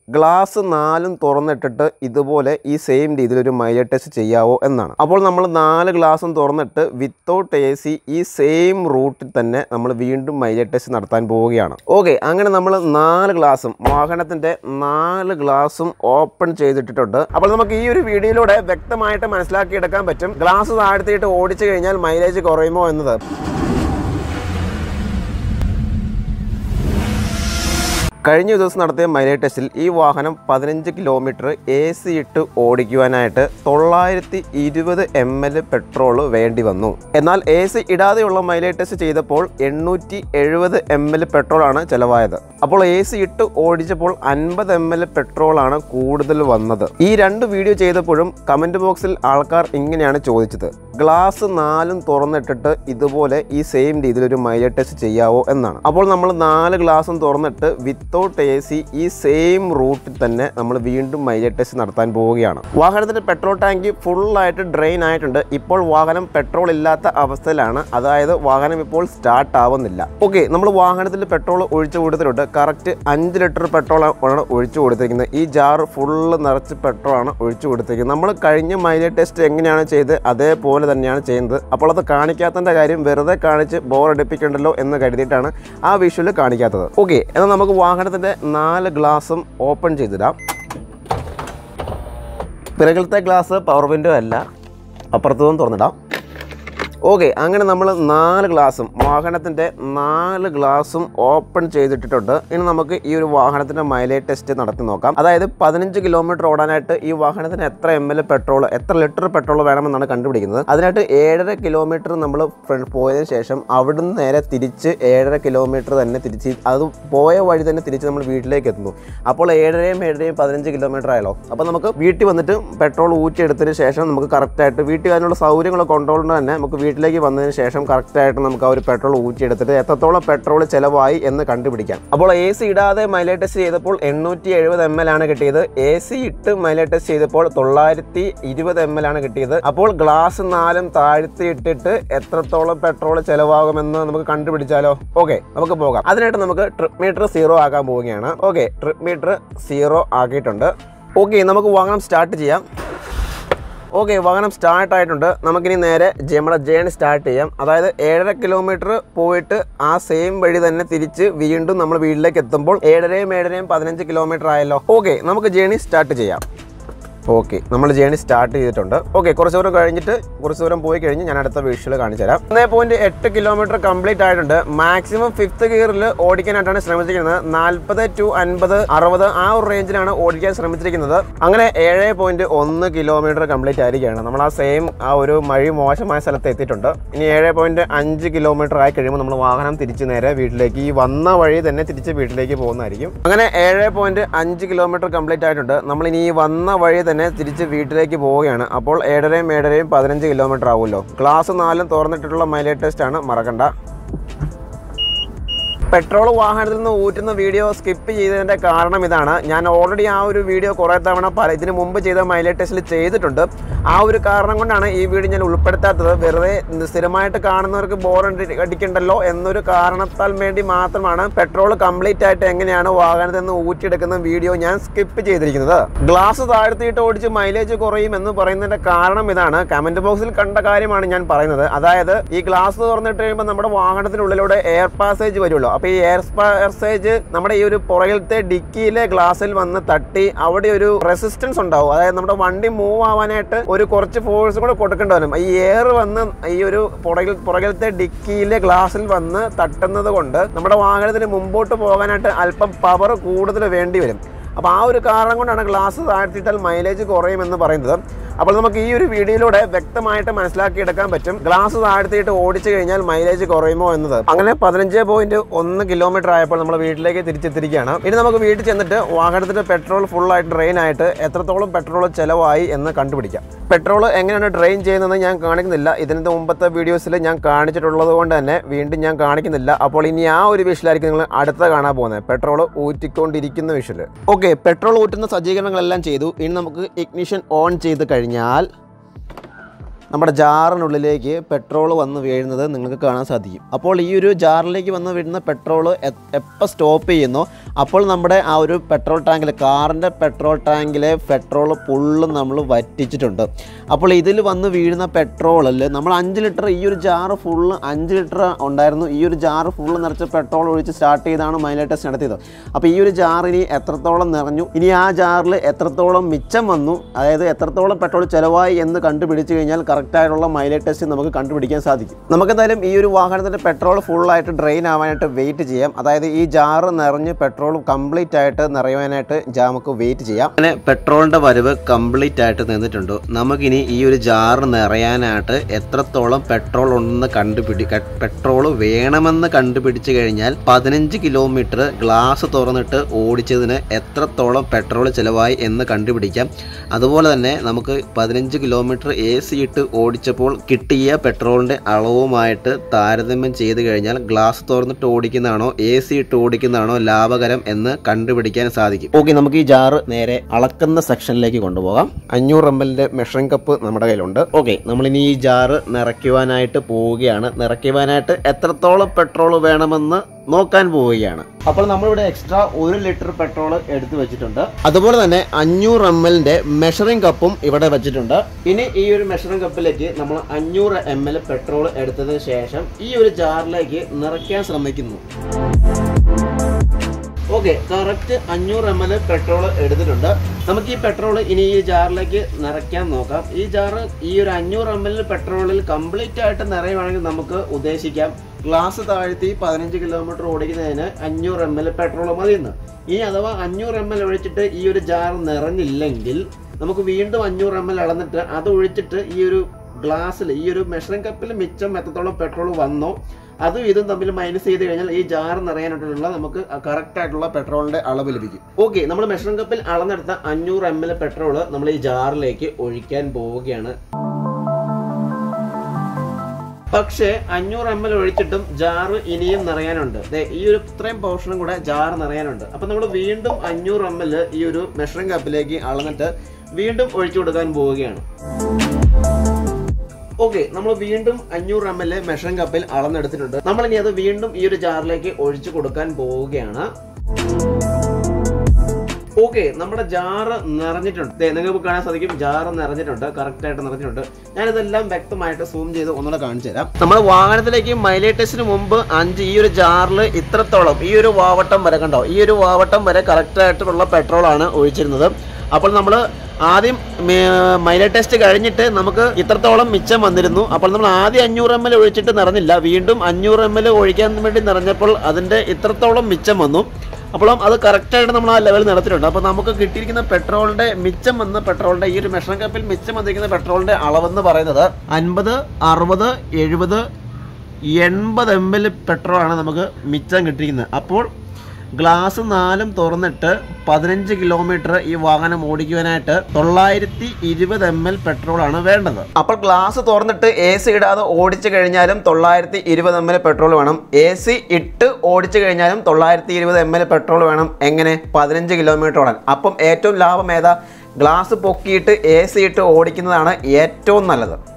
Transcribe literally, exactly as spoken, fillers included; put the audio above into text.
Glass നാലും തുറന്നിട്ടിട്ട് ഇതുപോലെ ഈ സെയിം രീതിയിൽ ഒരു മൈലേജ് ടെസ്റ്റ് ചെയ്യാവോ എന്നാണ്. അപ്പോൾ നമ്മൾ നാല് ഗ്ലാസും തുറന്നിട്ട് വിത്തൗട്ട് എ സി ഈ സെയിം റൂട്ടിൽ തന്നെ നമ്മൾ വീണ്ടും മൈലേജ് ടെസ്റ്റ് നടത്താൻ പോവുകയാണ്. ഓക്കെ, അങ്ങനെ നമ്മൾ നാല് ഗ്ലാസും വാഹനത്തിൻ്റെ നാല് ഗ്ലാസും ഓപ്പൺ ചെയ്തിട്ടിട്ടുണ്ട്. അപ്പോൾ നമുക്ക് ഈ ഒരു വീഡിയോയിലൂടെ വ്യക്തമായിട്ട് മനസ്സിലാക്കിയെടുക്കാൻ പറ്റും ഗ്ലാസ് താഴ്ത്തിയിട്ട് ഓടിച്ചു കഴിഞ്ഞാൽ മൈലേജ് കുറയുമോ എന്നത്. കഴിഞ്ഞ ദിവസം നടത്തിയ മൈലേജ് ടെസ്റ്റിൽ ഈ വാഹനം പതിനഞ്ച് കിലോമീറ്റർ എ സി ഇട്ട് ഓടിക്കുവാനായിട്ട് തൊള്ളായിരത്തി ഇരുപത് എം എൽ പെട്രോൾ വേണ്ടി വന്നു. എന്നാൽ എ സി ഇടാതെയുള്ള മൈലേജ് ടെസ്റ്റ് ചെയ്തപ്പോൾ എണ്ണൂറ്റി എഴുപത് എം എൽ പെട്രോളാണ് ചിലവായത്. അപ്പോൾ എ സി ഇട്ട് ഓടിച്ചപ്പോൾ അൻപത് എം എൽ പെട്രോളാണ് കൂടുതൽ വന്നത്. ഈ രണ്ട് വീഡിയോ ചെയ്തപ്പോഴും കമൻറ്റ് ബോക്സിൽ ആൾക്കാർ ഇങ്ങനെയാണ് ചോദിച്ചത്, ഗ്ലാസ് നാലും തുറന്നിട്ടിട്ട് ഇതുപോലെ ഈ സെയിം രീതിയിൽ ഒരു മൈലേജ് ടെസ്റ്റ് ചെയ്യാവോ എന്നാണ്. അപ്പോൾ നമ്മൾ നാല് ഗ്ലാസും തുറന്നിട്ട് വിത്തൗട്ട് എ സി ഈ സെയിം റൂട്ടിൽ തന്നെ നമ്മൾ വീണ്ടും മൈലേജ് ടെസ്റ്റ് നടത്താൻ പോവുകയാണ്. വാഹനത്തിൻ്റെ പെട്രോൾ ടാങ്ക് ഫുള്ളായിട്ട് ഡ്രെയിൻ ആയിട്ടുണ്ട്. ഇപ്പോൾ വാഹനം പെട്രോൾ ഇല്ലാത്ത അവസ്ഥയിലാണ്, അതായത് വാഹനം ഇപ്പോൾ സ്റ്റാർട്ട് ആവുന്നില്ല. ഓക്കെ, നമ്മൾ വാഹനത്തിൽ പെട്രോൾ ഒഴിച്ചു കൊടുത്തിട്ടുണ്ട്. കറക്റ്റ് അഞ്ച് ലിറ്റർ പെട്രോൾ ആണ് ഒഴിച്ചു കൊടുത്തിരിക്കുന്നത്. ഈ ജാർ ഫുള്ള് നിറച്ച് പെട്രോളാണ് ഒഴിച്ചു കൊടുത്തിരിക്കുന്നത്. നമ്മൾ കഴിഞ്ഞ മൈലേജ് ടെസ്റ്റ് എങ്ങനെയാണ് ചെയ്ത് അതേപോലെ തന്നെയാണ് ചെയ്യുന്നത്. അപ്പോൾ അത് കാണിക്കാത്തതിൻ്റെ കാര്യം വെറുതെ കാണിച്ച് ബോർ അടിപ്പിക്കണ്ടല്ലോ എന്ന് കരുതിയിട്ടാണ് ആ വിഷ്വൽ കാണിക്കാത്തത്. ഓക്കെ, എന്നാൽ നമുക്ക് വാഹനത്തിൻ്റെ നാല് ഗ്ലാസും ഓപ്പൺ ചെയ്തിടാം. പിറകിലത്തെ ഗ്ലാസ് പവർ വിൻഡോ അല്ല, അപ്പുറത്തുനിന്ന് തുറന്നിടാം. ഓക്കെ, അങ്ങനെ നമ്മൾ നാല് ഗ്ലാസും വാഹനത്തിൻ്റെ നാല് ഗ്ലാസും ഓപ്പൺ ചെയ്തിട്ടിട്ടുണ്ട്. ഇനി നമുക്ക് ഈ ഒരു വാഹനത്തിൻ്റെ മൈലേജ് ടെസ്റ്റ് നടത്തി നോക്കാം. അതായത് പതിനഞ്ച് കിലോമീറ്റർ ഓടാനായിട്ട് ഈ വാഹനത്തിന് എത്ര എം എൽ പെട്രോൾ, എത്ര ലിറ്റർ പെട്രോൾ വേണമെന്നാണ് കണ്ടുപിടിക്കുന്നത്. അതിനായിട്ട് ഏഴര കിലോമീറ്റർ നമ്മൾ പോയതിനു ശേഷം അവിടുന്ന് നേരെ തിരിച്ച് ഏഴര കിലോമീറ്റർ തന്നെ തിരിച്ച് അത് പോയ വഴി തന്നെ തിരിച്ച് നമ്മൾ വീട്ടിലേക്ക് എത്തുന്നു. അപ്പോൾ ഏഴരയും ഏഴരയും പതിനഞ്ച് കിലോമീറ്റർ ആയല്ലോ. അപ്പോൾ നമുക്ക് വീട്ടിൽ വന്നിട്ട് പെട്രോൾ ഊറ്റിയെടുത്തതിന് ശേഷം നമുക്ക് കറക്റ്റായിട്ട് വീട്ടിൽ അതിനുള്ള സൗകര്യങ്ങളൊക്കെ കൊണ്ടുകൊണ്ട് തന്നെ നമുക്ക് വീട്ടിലേക്ക് വന്നതിന് ശേഷം കറക്റ്റായിട്ട് നമുക്ക് ആ ഒരു പെട്രോൾ ഊറ്റിയെടുത്തിട്ട് എത്രത്തോളം പെട്രോൾ ചിലവായി എന്ന് കണ്ടുപിടിക്കാം. അപ്പോൾ എ സി ഇടാതെ മൈലേജ് ടെസ്റ്റ് ചെയ്തപ്പോൾ എണ്ണൂറ്റി എഴുപത് എം എൽ ആണ് കിട്ടിയത്. എ സി ഇട്ട് മൈലേജ് ടെസ്റ്റ് ചെയ്തപ്പോൾ തൊള്ളായിരത്തി ഇരുപത് എം എൽ ആണ് കിട്ടിയത്. അപ്പോൾ ഗ്ലാസ് നാലും താഴ്ത്തി ഇട്ടിട്ട് എത്രത്തോളം പെട്രോൾ ചിലവാകുമെന്ന് നമുക്ക് കണ്ടുപിടിച്ചാലോ? ഓക്കെ, നമുക്ക് പോകാം. അതിനായിട്ട് നമുക്ക് ട്രിപ്പ് മീറ്റർ സീറോ ആക്കാൻ പോവുകയാണ്. ഓക്കെ, ട്രിപ്പ് മീറ്റർ സീറോ ആക്കിയിട്ടുണ്ട്. ഓക്കെ, നമുക്ക് വാഹനം സ്റ്റാർട്ട് ചെയ്യാം. ഓക്കെ, വാഹനം സ്റ്റാർട്ടായിട്ടുണ്ട്. നമുക്കിനി നേരെ നമ്മുടെ ജേണി സ്റ്റാർട്ട് ചെയ്യാം. അതായത് ഏഴര കിലോമീറ്റർ പോയിട്ട് ആ സെയിം വഴി തന്നെ തിരിച്ച് വീണ്ടും നമ്മൾ വീട്ടിലേക്ക് എത്തുമ്പോൾ ഏഴരയും ഏഴരയും പതിനഞ്ച് കിലോമീറ്റർ ആയല്ലോ. ഓക്കെ, നമുക്ക് ജേണി സ്റ്റാർട്ട് ചെയ്യാം. ഓക്കെ, നമ്മൾ ജേണി സ്റ്റാർട്ട് ചെയ്തിട്ടുണ്ട്. ഓക്കെ, കുറച്ച് ദൂരം കഴിഞ്ഞിട്ട് കുറച്ച് ദൂരം പോയി കഴിഞ്ഞ് ഞാൻ അടുത്ത വിഷ്വൽ കാണിച്ചു തരാം. ഒന്നേ പോയിന്റ് എട്ട് കിലോമീറ്റർ കംപ്ലീറ്റ് ആയിട്ടുണ്ട്. മാക്സിമം ഫിഫ്ത്ത് ഗിയറിൽ ഓടിക്കാനായിട്ടാണ് ശ്രമിച്ചിരിക്കുന്നത്. നാൽപ്പത് ടു അൻപത് അറുപത് ആ ഒരു റേഞ്ചിലാണ് ഓടിക്കാൻ ശ്രമിച്ചിരിക്കുന്നത്. അങ്ങനെ ഏഴ് പോയിന്റ് ഒന്ന് കിലോമീറ്റർ കംപ്ലീറ്റ് ആയിരിക്കുകയാണ്. നമ്മൾ ആ സെയിം ആ ഒരു മഴ മോശമായ സ്ഥലത്ത് എത്തിയിട്ടുണ്ട്. ഇനി ഏഴ് പോയിന്റ് അഞ്ച് കിലോമീറ്റർ ആയി കഴിയുമ്പോൾ നമ്മൾ വാഹനം തിരിച്ച് നേരെ വീട്ടിലേക്ക് ഈ വന്ന വഴി തന്നെ തിരിച്ച് വീട്ടിലേക്ക് പോകുന്നതായിരിക്കും. അങ്ങനെ ഏഴ് പോയിന്റ് അഞ്ച് കിലോമീറ്റർ കംപ്ലീറ്റ് ആയിട്ടുണ്ട്. നമ്മൾ ഇനി ഈ വന്ന വഴി തന്നെ തിരിച്ച് വീട്ടിലേക്ക് പോവുകയാണ്. അപ്പോൾ ഏഴരയും ഏഴരയും പതിനഞ്ച് കിലോമീറ്റർ ആവുമല്ലോ. ഗ്ലാസ് നാലും തുറന്നിട്ടുള്ള മൈലേജ് ടെസ്റ്റ് ആണ്, മറക്കണ്ട. പെട്രോൾ വാഹനത്തിൽ നിന്ന് ഊറ്റുന്ന വീഡിയോ സ്കിപ്പ് ചെയ്തതിൻ്റെ കാരണം ഇതാണ്. ഞാൻ ഓൾറെഡി ആ ഒരു വീഡിയോ കുറേ തവണ പല ഇതിന് മുമ്പ് ചെയ്ത മൈലേജ് ടെസ്റ്റിൽ ചെയ്തിട്ടുണ്ട്. ആ ഒരു കാരണം കൊണ്ടാണ് ഈ വീഡിയോ ഞാൻ ഉൾപ്പെടുത്താത്തത്. വെറുതെ സ്ഥിരമായിട്ട് കാണുന്നവർക്ക് ബോർ അടിക്കണ്ടല്ലോ എന്നൊരു കാരണത്താൽ വേണ്ടി മാത്രമാണ് പെട്രോൾ കംപ്ലീറ്റ് ആയിട്ട് എങ്ങനെയാണ് വാഹനത്തിൽ നിന്ന് ഊറ്റിയെടുക്കുന്ന വീഡിയോ ഞാൻ സ്കിപ്പ് ചെയ്തിരിക്കുന്നത്. ഗ്ലാസ് താഴ്ത്തിയിട്ട് ഓടിച്ച് മൈലേജ് കുറയും എന്ന് പറയുന്നതിൻ്റെ കാരണം ഇതാണ്. കമൻറ്റ് ബോക്സിൽ കണ്ട കാര്യമാണ് ഞാൻ പറയുന്നത്. അതായത് ഈ ഗ്ലാസ് തുറന്നിട്ട് കഴിയുമ്പോൾ നമ്മുടെ വാഹനത്തിനുള്ളിലൂടെ എയർ പാസേജ് വരുമല്ലോ. അപ്പോൾ ഈ എയർ പാസേജ് നമ്മുടെ ഈ ഒരു പുറകിലത്തെ ഡിക്കിയിലെ ഗ്ലാസ്സിൽ വന്ന് തട്ടി അവിടെ ഒരു റെസിസ്റ്റൻസ് ഉണ്ടാവും. അതായത് നമ്മുടെ വണ്ടി മൂവ് ആവാനായിട്ട് ഒരു കുറച്ച് ഫോഴ്സ് കൂടെ കൊടുക്കേണ്ടി വരും. ഈ എയർ വന്ന് ഈ ഒരു പുറകിൽ പുറകിലത്തെ ഡിക്കിയിലെ ഗ്ലാസ്സിൽ വന്ന് തട്ടുന്നത് കൊണ്ട് നമ്മുടെ വാഹനത്തിന് മുമ്പോട്ട് പോകാനായിട്ട് അല്പം പവർ കൂടുതൽ വേണ്ടി വരും. അപ്പോൾ ആ ഒരു കാരണം കൊണ്ടാണ് ഗ്ലാസ് താഴ്ത്തിയിട്ടാൽ മൈലേജ് കുറയുമെന്ന് പറയുന്നത്. അപ്പോൾ നമുക്ക് ഈ ഒരു വീഡിയോയിലൂടെ വ്യക്തമായിട്ട് മനസ്സിലാക്കിയെടുക്കാൻ പറ്റും ഗ്ലാസ് താഴ്ത്തിയിട്ട് ഓടിച്ചു കഴിഞ്ഞാൽ മൈലേജ് കുറയുമോ എന്നത്. അങ്ങനെ പതിനഞ്ച് പോയിന്റ് ഒന്ന് കിലോമീറ്റർ ആയപ്പോൾ നമ്മൾ വീട്ടിലേക്ക് തിരിച്ചെത്തിരിക്കുകയാണ്. ഇനി നമുക്ക് വീട്ടിൽ ചെന്നിട്ട് വാഹനത്തിന്റെ പെട്രോൾ ഫുള്ളായിട്ട് ഡ്രെയിൻ ആയിട്ട് എത്രത്തോളം പെട്രോൾ ചിലവായി എന്ന് കണ്ടുപിടിക്കാം. പെട്രോൾ എങ്ങനെയാണ് ഡ്രെയിൻ ചെയ്യുന്നത് ഞാൻ കാണിക്കുന്നില്ല. ഇതിൻ്റെ മുമ്പത്തെ വീഡിയോസിൽ ഞാൻ കാണിച്ചിട്ടുള്ളത് കൊണ്ട് തന്നെ വീണ്ടും ഞാൻ കാണിക്കുന്നില്ല. അപ്പോൾ ഇനി ആ ഒരു വിഷ്വലായിരിക്കും നിങ്ങൾ അടുത്ത കാണാൻ പോകുന്നത്, പെട്രോൾ ഊറ്റിക്കൊണ്ടിരിക്കുന്ന വിഷ്വൽ. ഓക്കെ, പെട്രോൾ ഊറ്റുന്ന സജ്ജീകരണങ്ങളെല്ലാം ചെയ്തു. ഇനി നമുക്ക് ഇഗ്നിഷൻ ഓൺ ചെയ്ത് കഴിഞ്ഞാൽ നമ്മുടെ ജാറിനുള്ളിലേക്ക് പെട്രോൾ വന്ന് വീഴുന്നത് നിങ്ങൾക്ക് കാണാൻ സാധിക്കും. അപ്പോൾ ഈ ഒരു ജാറിലേക്ക് വന്ന് വീഴുന്ന പെട്രോൾ എപ്പോൾ സ്റ്റോപ്പ് ചെയ്യുന്നോ അപ്പോൾ നമ്മുടെ ആ ഒരു പെട്രോൾ ടാങ്കിൽ, കാറിൻ്റെ പെട്രോൾ ടാങ്കിലെ പെട്രോൾ ഫുള്ളും നമ്മൾ വറ്റിച്ചിട്ടുണ്ട്. അപ്പോൾ ഇതിൽ വന്ന് വീഴുന്ന പെട്രോളിൽ നമ്മൾ അഞ്ച് ലിറ്റർ, ഈ ഒരു ജാറ് ഫുള്ള് അഞ്ച് ലിറ്റർ ഉണ്ടായിരുന്നു. ഈ ഒരു ജാറ് ഫുള്ള് നിറച്ച് പെട്രോൾ ഒഴിച്ച് സ്റ്റാർട്ട് ചെയ്താണ് മൈലേജ് ടെസ്റ്റ് നടത്തിയത്. അപ്പോൾ ഈ ഒരു ജാർ ഇനി എത്രത്തോളം നിറഞ്ഞു, ഇനി ആ ജാറിൽ എത്രത്തോളം മിച്ചം വന്നു, അതായത് എത്രത്തോളം പെട്രോൾ ചിലവായി എന്ന് കണ്ടുപിടിച്ച് കഴിഞ്ഞാൽ കറക്റ്റായിട്ടുള്ള മൈലേജ് ടെസ്റ്റ് നമുക്ക് കണ്ടുപിടിക്കാൻ സാധിക്കും. നമുക്കെന്തായാലും ഈ ഒരു വാഹനത്തിൻ്റെ പെട്രോൾ ഫുള്ളായിട്ട് ഡ്രെയിൻ ആവാനായിട്ട് വെയിറ്റ് ചെയ്യാം. അതായത് ഈ ജാറ് നിറഞ്ഞ് പെട്രോൾ കംപ്ലീറ്റ് ആയിട്ട് നിറയാനായിട്ട് നമുക്ക് വെയിറ്റ് ചെയ്യാം. അങ്ങനെ പെട്രോളിൻ്റെ വരവ് കംപ്ലീറ്റ് ആയിട്ട് നിന്നിട്ടുണ്ട്. നമുക്കിനി ഈ ഒരു ജാറ് നിറയാനായിട്ട് എത്രത്തോളം പെട്രോൾ ഉണ്ടെന്ന് കണ്ടുപിടി പെട്രോൾ വേണമെന്ന് കണ്ടുപിടിച്ച് കഴിഞ്ഞാൽ പതിനഞ്ച് കിലോമീറ്റർ ഗ്ലാസ് തുറന്നിട്ട് ഓടിച്ചതിന് എത്രത്തോളം പെട്രോൾ ചിലവായി എന്ന് കണ്ടുപിടിക്കാം. അതുപോലെ തന്നെ നമുക്ക് പതിനഞ്ച് കിലോമീറ്റർ എ സി ഇട്ട് ഓടിച്ചപ്പോൾ കിട്ടിയ പെട്രോളിൻ്റെ അളവുമായിട്ട് താരതമ്യം ചെയ്ത് കഴിഞ്ഞാൽ ഗ്ലാസ് തുറന്നിട്ട് ഓടിക്കുന്നതാണോ എ സി ഇട്ട് ഓടിക്കുന്നതാണോ ലാഭകരം എന്ന് കണ്ടുപിടിക്കാൻ സാധിക്കും. ഓക്കെ, നമുക്ക് ഈ ജാറ് നേരെ അളക്കുന്ന സെക്ഷനിലേക്ക് കൊണ്ടുപോകാം. അഞ്ഞൂറ് എം എല്ലിൻ്റെ മെഷറിംഗ് കപ്പ് നമ്മുടെ കയ്യിലുണ്ട്. ഓക്കെ, നമ്മളിനി ഈ ജാറ് നിറയ്ക്കുവാനായിട്ട് പോവുകയാണ്. നിറയ്ക്കുവാനായിട്ട് എത്രത്തോളം പെട്രോൾ വേണമെന്ന് നോക്കാൻ പോവുകയാണ്. അപ്പോൾ നമ്മളിവിടെ എക്സ്ട്രാ ഒരു ലിറ്റർ പെട്രോൾ എടുത്തു വെച്ചിട്ടുണ്ട്. അതുപോലെ തന്നെ അഞ്ഞൂറ് എം എല്ലിന്റെ മെഷറിംഗ് കപ്പും ഇവിടെ വെച്ചിട്ടുണ്ട്. ഇനി ഈ ഒരു മെഷറിംഗ് കപ്പിലേക്ക് നമ്മൾ അഞ്ഞൂറ് എം എൽ പെട്രോൾ എടുത്തതിന് ശേഷം ഈ ഒരു ജാറിലേക്ക് നിറയ്ക്കാൻ ശ്രമിക്കുന്നു. ഓക്കെ, കറക്റ്റ് അഞ്ഞൂറ് എം എൽ പെട്രോൾ എടുത്തിട്ടുണ്ട്. നമുക്ക് ഈ പെട്രോൾ ഇനി ഈ ജാറിലേക്ക് നിറയ്ക്കാൻ നോക്കാം. ഈ ജാറ് ഈ ഒരു അഞ്ഞൂറ് എം എൽ പെട്രോളിൽ കംപ്ലീറ്റ് ആയിട്ട് നിറയുവാണെങ്കിൽ നമുക്ക് ഉദ്ദേശിക്കാം ഗ്ലാസ് താഴ്ത്തി പതിനഞ്ച് കിലോമീറ്റർ ഓടിക്കുന്നതിന് അഞ്ഞൂറ് എം എൽ പെട്രോൾ മതിയെന്ന്. ഇനി അഥവാ അഞ്ഞൂറ് എം എൽ ഒഴിച്ചിട്ട് ഈ ഒരു ജാർ നിറഞ്ഞില്ലെങ്കിൽ നമുക്ക് വീണ്ടും അഞ്ഞൂറ് എം എൽ അളന്നിട്ട് അത് ഒഴിച്ചിട്ട് ഈ ഒരു ഗ്ലാസ്സിൽ, ഈ ഒരു മെഷറിംഗ് കപ്പിൽ മിച്ചം എത്രത്തോളം പെട്രോൾ വന്നോ അതും ഇതും തമ്മിൽ മൈനസ് ചെയ്ത് കഴിഞ്ഞാൽ ഈ ജാർ നിറയാനായിട്ടുള്ള നമുക്ക് കറക്റ്റ് ആയിട്ടുള്ള പെട്രോളിന്റെ അളവ് ലഭിക്കും. ഓക്കെ, നമ്മൾ മെഷറിംഗ് കപ്പിൽ അളന്നെടുത്ത അഞ്ഞൂറ് എം എൽ പെട്രോൾ നമ്മൾ ഈ ജാറിലേക്ക് ഒഴിക്കാൻ പോവുകയാണ്. പക്ഷേ അഞ്ഞൂറ് എം എൽ ഒഴിച്ചിട്ടും ജാറ് ഇനിയും നിറയാനുണ്ട്. ഈ ഒരു ഇത്രയും പോർഷനും കൂടെ ജാറ് നിറയാനുണ്ട്. അപ്പൊ നമ്മൾ വീണ്ടും അഞ്ഞൂറ് എം എൽ ഈ ഒരു മെഷറിംഗ് കപ്പിലേക്ക് അളന്നിട്ട് വീണ്ടും ഒഴിച്ചു കൊടുക്കാൻ പോവുകയാണ്. ഓക്കെ, നമ്മൾ വീണ്ടും അഞ്ഞൂറ് എം എൽ മെഷറിംഗ് കപ്പിൽ അളന്നെടുത്തിട്ടുണ്ട്. നമ്മളിനി അത് വീണ്ടും ഈ ഒരു ജാറിലേക്ക് ഒഴിച്ചു കൊടുക്കാൻ പോവുകയാണ്. ഓക്കെ, നമ്മുടെ ജാറ് നിറഞ്ഞിട്ടുണ്ട്. നിങ്ങൾക്ക് കാണാൻ സാധിക്കും ജാറ് നിറഞ്ഞിട്ടുണ്ട്, കറക്റ്റ് ആയിട്ട് നിറഞ്ഞിട്ടുണ്ട്. ഞാനിതെല്ലാം വ്യക്തമായിട്ട് സൂം ചെയ്ത് ഒന്നുകൂടെ കാണിച്ചു തരാം. നമ്മുടെ വാഹനത്തിലേക്ക് മൈലേജ് ടെസ്റ്റിന് മുമ്പ് അഞ്ച് ഈ ഒരു ജാറിൽ ഇത്രത്തോളം ഈ ഒരു വാവട്ടം വരെ കണ്ടോ, ഈ ഒരു വാവട്ടം വരെ കറക്റ്റ് ആയിട്ടുള്ള പെട്രോളാണ് ഒഴിച്ചിരുന്നത്. അപ്പോൾ നമ്മൾ ആദ്യം മൈലേജ് ടെസ്റ്റ് കഴിഞ്ഞിട്ട് നമുക്ക് ഇത്രത്തോളം മിച്ചം വന്നിരുന്നു. അപ്പോൾ നമ്മൾ ആദ്യം അഞ്ഞൂറ് എം എൽ ഒഴിച്ചിട്ട് നിറഞ്ഞില്ല, വീണ്ടും അഞ്ഞൂറ് എം എൽ ഒഴിക്കാൻ വേണ്ടി നിറഞ്ഞപ്പോൾ അതിൻ്റെ ഇത്രത്തോളം മിച്ചം വന്നു. അപ്പോഴും അത് കറക്റ്റായിട്ട് നമ്മൾ ആ ലെവൽ നടത്തിയിട്ടുണ്ട്. അപ്പോൾ നമുക്ക് കിട്ടിയിരിക്കുന്ന പെട്രോളിൻ്റെ മിച്ചം വന്ന പെട്രോളിൻ്റെ ഈ ഒരു മെഷറിംഗ് കപ്പിൽ മിച്ചം വന്നിരിക്കുന്ന പെട്രോളിൻ്റെ അളവെന്ന് പറയുന്നത് അൻപത്, അറുപത്, എഴുപത്, എൺപത് എം എൽ പെട്രോളാണ് നമുക്ക് മിച്ചം കിട്ടിയിരിക്കുന്നത്. അപ്പോൾ ഗ്ലാസ് നാലും തുറന്നിട്ട് പതിനഞ്ച് കിലോമീറ്റർ ഈ വാഹനം ഓടിക്കുവാനായിട്ട് തൊള്ളായിരത്തി ഇരുപത് എം എൽ പെട്രോളാണ് വേണ്ടത്. അപ്പോൾ ഗ്ലാസ് തുറന്നിട്ട് എ സി ഇടാതെ ഓടിച്ചു കഴിഞ്ഞാലും തൊള്ളായിരത്തി ഇരുപത് എം എൽ പെട്രോൾ വേണം. എ സി ഇട്ട് ഓടിച്ചു കഴിഞ്ഞാലും തൊള്ളായിരത്തി ഇരുപത് എം എൽ പെട്രോൾ വേണം. എങ്ങനെ? പതിനഞ്ച് കിലോമീറ്റർ ഓടാൻ. അപ്പം ഏറ്റവും ലാഭം ഏതാ? ഗ്ലാസ് പൊക്കിയിട്ട് എ സി ഇട്ട് ഓടിക്കുന്നതാണ് ഏറ്റവും നല്ലത്.